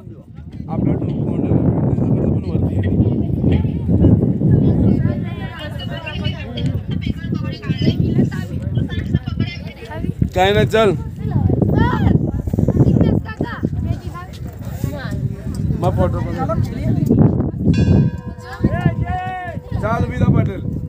आपला तोंड पण वरती काय ना चल मग फोटो चाल विदा पाटील